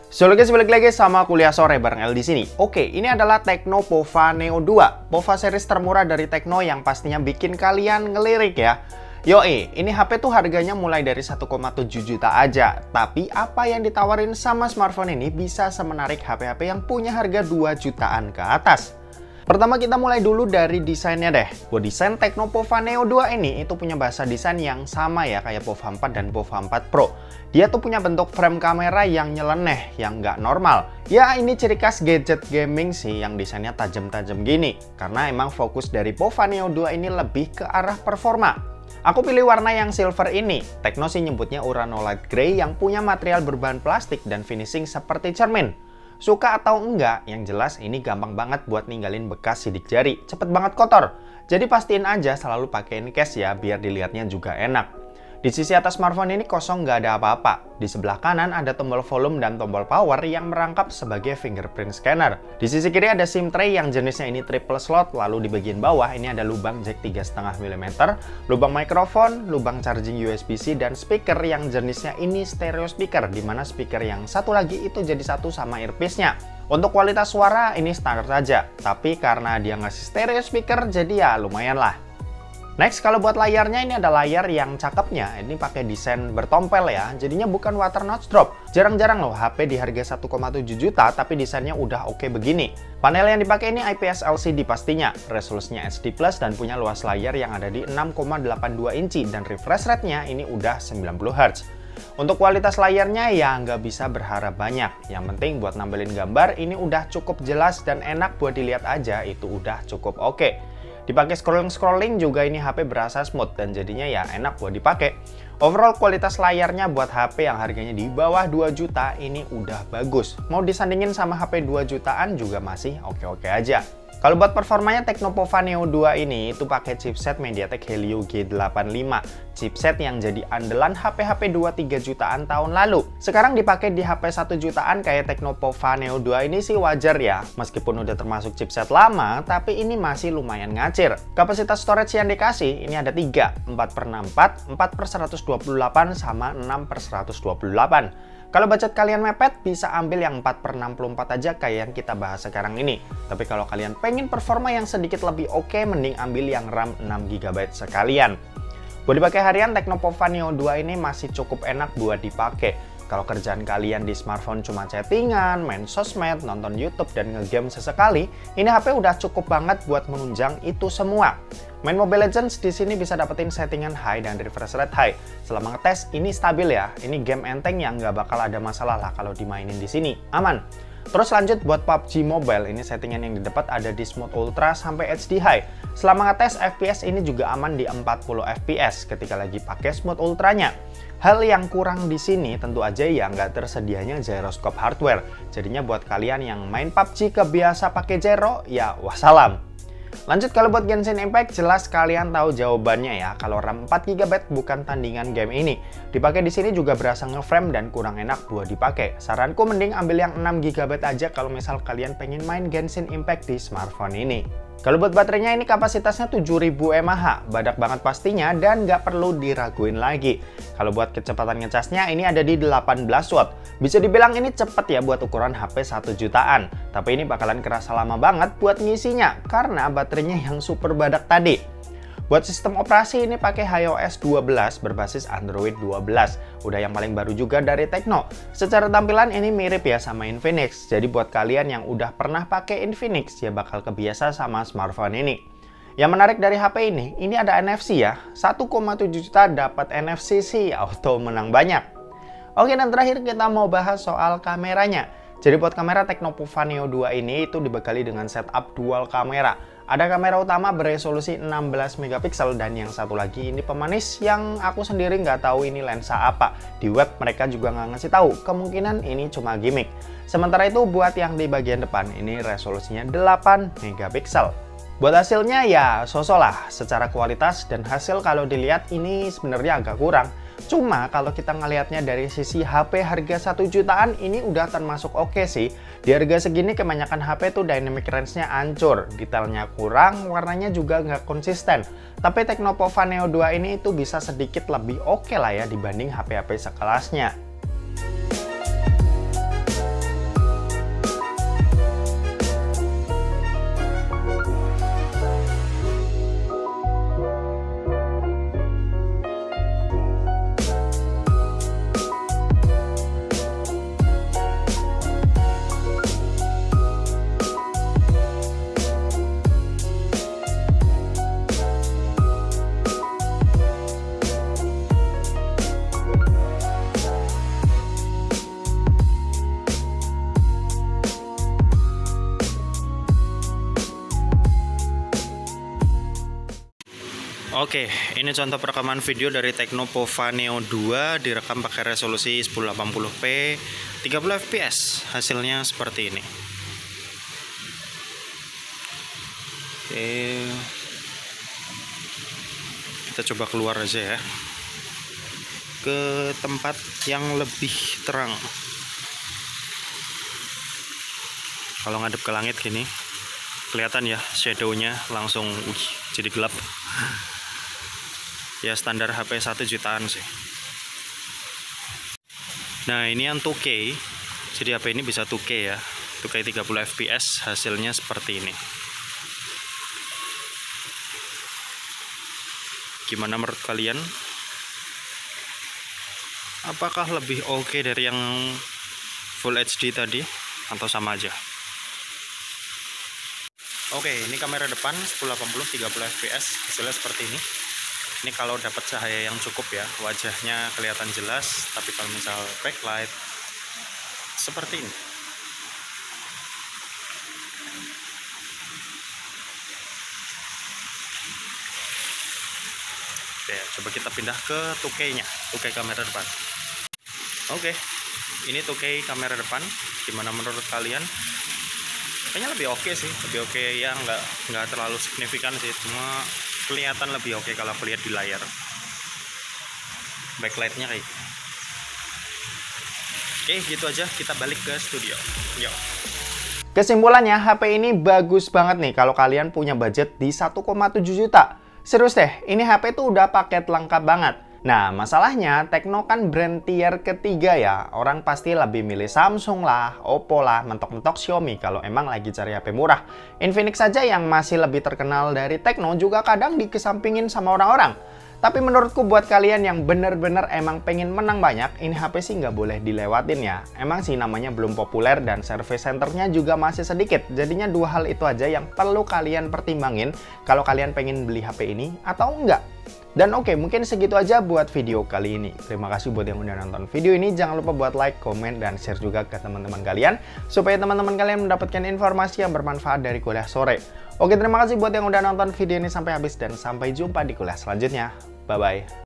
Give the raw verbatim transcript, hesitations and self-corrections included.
So guys, balik lagi sama kuliah sore bareng El di sini. Oke, ini adalah Tecno Pova Neo dua, Pova series termurah dari Tecno yang pastinya bikin kalian ngelirik ya. Yoi, ini H P tuh harganya mulai dari satu koma tujuh juta aja. Tapi apa yang ditawarin sama smartphone ini bisa semenarik H P-H P yang punya harga dua jutaan ke atas. Pertama kita mulai dulu dari desainnya deh. Buat desain Tecno Pova Neo dua ini itu punya bahasa desain yang sama ya kayak Pova empat dan Pova empat Pro. Dia tuh punya bentuk frame kamera yang nyeleneh, yang nggak normal. Ya ini ciri khas gadget gaming sih yang desainnya tajam-tajam gini. Karena emang fokus dari Pova Neo dua ini lebih ke arah performa. Aku pilih warna yang silver ini. Tecno sih nyebutnya Uranolite Grey yang punya material berbahan plastik dan finishing seperti cermin. Suka atau enggak, yang jelas ini gampang banget buat ninggalin bekas sidik jari. Cepet banget kotor. Jadi pastiin aja selalu pakein case ya, biar dilihatnya juga enak. Di sisi atas smartphone ini kosong nggak ada apa-apa. Di sebelah kanan ada tombol volume dan tombol power yang merangkap sebagai fingerprint scanner. Di sisi kiri ada SIM tray yang jenisnya ini triple slot, lalu di bagian bawah ini ada lubang jack tiga koma lima milimeter, lubang mikrofon, lubang charging U S B C, dan speaker yang jenisnya ini stereo speaker, dimana speaker yang satu lagi itu jadi satu sama earpiece-nya. Untuk kualitas suara ini standar saja, tapi karena dia ngasih stereo speaker jadi ya lumayan lah. Next, kalau buat layarnya ini ada layar yang cakepnya, ini pakai desain bertompel ya, jadinya bukan water notch drop. Jarang-jarang loh H P di harga satu koma tujuh juta tapi desainnya udah oke begini. Panel yang dipakai ini I P S L C D pastinya, resolusinya H D plus dan punya luas layar yang ada di enam koma delapan dua inci dan refresh rate-nya ini udah sembilan puluh hertz. Untuk kualitas layarnya ya nggak bisa berharap banyak, yang penting buat nampilin gambar ini udah cukup jelas dan enak buat dilihat aja, itu udah cukup oke. Dipakai scrolling-scrolling juga ini H P berasa smooth dan jadinya ya enak buat dipakai. Overall kualitas layarnya buat H P yang harganya di bawah dua juta ini udah bagus. Mau disandingin sama H P dua jutaan juga masih oke-oke aja. Kalau buat performanya Tecno Pova Neo dua ini itu pakai chipset MediaTek Helio G delapan lima, chipset yang jadi andalan H P-H P dua tiga jutaan tahun lalu. Sekarang dipakai di H P satu jutaan kayak Tecno Pova Neo dua ini sih wajar ya, meskipun udah termasuk chipset lama, tapi ini masih lumayan ngacir. Kapasitas storage yang dikasih ini ada tiga, empat per enam puluh empat, empat per seratus dua puluh delapan, sama enam per seratus dua puluh delapan. Kalau budget kalian mepet, bisa ambil yang empat per enam puluh empat aja kayak yang kita bahas sekarang ini. Tapi kalau kalian pengen performa yang sedikit lebih oke, mending ambil yang RAM enam giga byte sekalian. Buat dipakai harian, Tecno Pova Neo dua ini masih cukup enak buat dipakai. Kalau kerjaan kalian di smartphone cuma chattingan, main sosmed, nonton YouTube, dan ngegame sesekali, ini H P udah cukup banget buat menunjang itu semua. Main Mobile Legends di sini bisa dapetin settingan high dan refresh rate high. Selama ngetes ini stabil ya, ini game enteng yang nggak bakal ada masalah lah kalau dimainin di sini, aman. Terus lanjut buat P U B G Mobile, ini settingan yang didapat ada di Smooth Ultra sampai H D High. Selama ngetes F P S ini juga aman di empat puluh F P S ketika lagi pakai Smooth Ultranya. Hal yang kurang di sini tentu aja ya nggak tersedianya gyroscope hardware. Jadinya buat kalian yang main P U B G kebiasa pakai gyro, ya wassalam. Lanjut kalau buat Genshin Impact, jelas kalian tahu jawabannya ya, kalau RAM empat giga byte bukan tandingan game ini. Dipakai di sini juga berasa ngeframe dan kurang enak buat dipakai. Saranku mending ambil yang enam giga byte aja kalau misal kalian pengen main Genshin Impact di smartphone ini. Kalau buat baterainya ini kapasitasnya tujuh ribu mAh, badak banget pastinya dan nggak perlu diraguin lagi. Kalau buat kecepatan ngecasnya ini ada di delapan belas watt. Bisa dibilang ini cepet ya buat ukuran H P satu jutaan. Tapi ini bakalan kerasa lama banget buat ngisinya karena baterainya yang super badak tadi. Buat sistem operasi ini pakai iOS dua belas berbasis Android dua belas. Udah yang paling baru juga dari Tecno. Secara tampilan ini mirip ya sama Infinix. Jadi buat kalian yang udah pernah pakai Infinix ya bakal kebiasa sama smartphone ini. Yang menarik dari H P ini, ini ada N F C ya. satu koma tujuh juta dapat N F C sih auto menang banyak. Oke, dan terakhir kita mau bahas soal kameranya. Jadi buat kamera Tecno Pova Neo dua ini itu dibekali dengan setup dual kamera. Ada kamera utama beresolusi enam belas megapiksel dan yang satu lagi ini pemanis yang aku sendiri nggak tahu ini lensa apa. Di web mereka juga nggak ngasih tahu, kemungkinan ini cuma gimmick. Sementara itu buat yang di bagian depan ini resolusinya delapan megapiksel. Buat hasilnya ya sosok lah, secara kualitas dan hasil kalau dilihat ini sebenarnya agak kurang. Cuma kalau kita ngelihatnya dari sisi H P harga satu jutaan ini udah termasuk oke sih. Di harga segini kebanyakan H P tuh dynamic range-nya hancur, detailnya kurang, warnanya juga nggak konsisten. Tapi Tecno Pova Neo dua ini itu bisa sedikit lebih oke lah ya dibanding H P-H P sekelasnya. Oke, ini contoh perekaman video dari Tecno Pova Neo dua, direkam pakai resolusi sepuluh delapan puluh p, tiga puluh F P S. Hasilnya seperti ini. Oke. Kita coba keluar aja ya. Ke tempat yang lebih terang. Kalau ngadep ke langit gini, kelihatan ya shadow-nya langsung wih, jadi gelap. Ya standar H P satu jutaan sih. Nah ini yang dua K, jadi H P ini bisa dua K ya, dua K tiga puluh F P S. Hasilnya seperti ini. Gimana menurut kalian? Apakah lebih oke dari yang Full H D tadi atau sama aja? Oke, ini kamera depan sepuluh delapan puluh tiga puluh F P S, hasilnya seperti ini. Ini kalau dapat cahaya yang cukup ya, wajahnya kelihatan jelas, tapi kalau misal backlight seperti ini. Oke, coba kita pindah ke dua K-nya, dua K kamera depan. Oke, ini dua K kamera depan. Gimana menurut kalian? Kayaknya lebih oke sih, lebih oke ya, nggak nggak terlalu signifikan sih, cuma kelihatan lebih oke kalau lihat di layar. Backlightnya kayak gitu. Oke, gitu aja, kita balik ke studio. Yuk. Kesimpulannya, H P ini bagus banget nih kalau kalian punya budget di satu koma tujuh juta. Serius deh, ini H P tuh udah paket lengkap banget. Nah, masalahnya Tecno kan brand tier ketiga ya. Orang pasti lebih milih Samsung lah, Oppo lah, mentok-mentok Xiaomi kalau emang lagi cari H P murah. Infinix saja yang masih lebih terkenal dari Tecno juga kadang dikesampingin sama orang-orang. Tapi menurutku buat kalian yang bener-bener emang pengen menang banyak, ini H P sih nggak boleh dilewatin ya. Emang sih namanya belum populer dan service centernya juga masih sedikit. Jadinya dua hal itu aja yang perlu kalian pertimbangin kalau kalian pengen beli H P ini atau enggak. Dan oke, mungkin segitu aja buat video kali ini. Terima kasih buat yang udah nonton video ini. Jangan lupa buat like, komen, dan share juga ke teman-teman kalian. Supaya teman-teman kalian mendapatkan informasi yang bermanfaat dari kuliah sore. Oke, terima kasih buat yang udah nonton video ini sampai habis. Dan sampai jumpa di kuliah selanjutnya. Bye-bye.